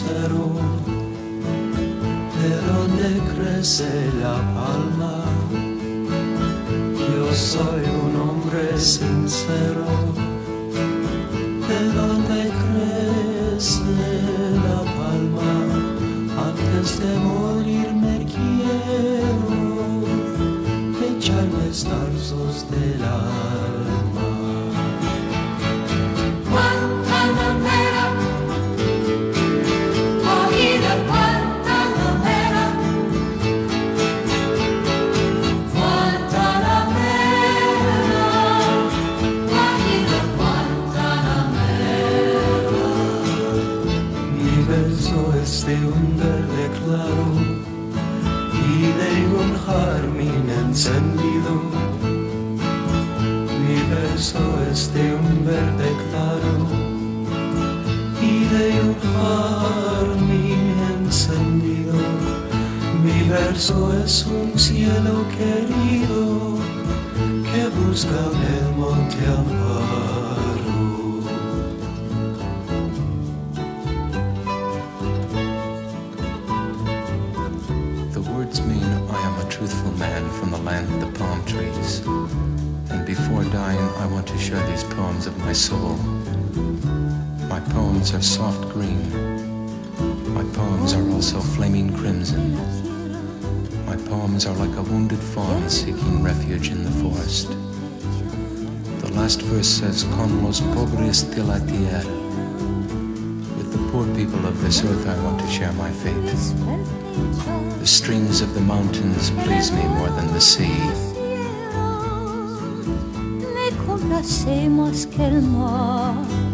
sincero, de donde crece la palma. Yo soy un hombre sincero, de donde crece la palma. Antes de morir me quiero echarme estarzos del alma. Guantanamera, oída Guantanamera, Guantanamera, oída Guantanamera. Mi verso es de un verde claro y de un jazmín encendido. Mi verso es de un verde claro y de un jazmín encendido. Mi verso es un cielo querido que busca en el monte amparo. The words mean I am a truthful man from the land of the palm trees. And before dying, I want to share these poems of my soul. My poems are soft green. My poems are also flaming crimson. My poems are like a wounded fawn seeking refuge in the forest. The last verse says, Con los pobres de la tierra. With the poor people of this earth, I want to share my fate. The streams of the mountains please me more than the sea. Hacemos que el mar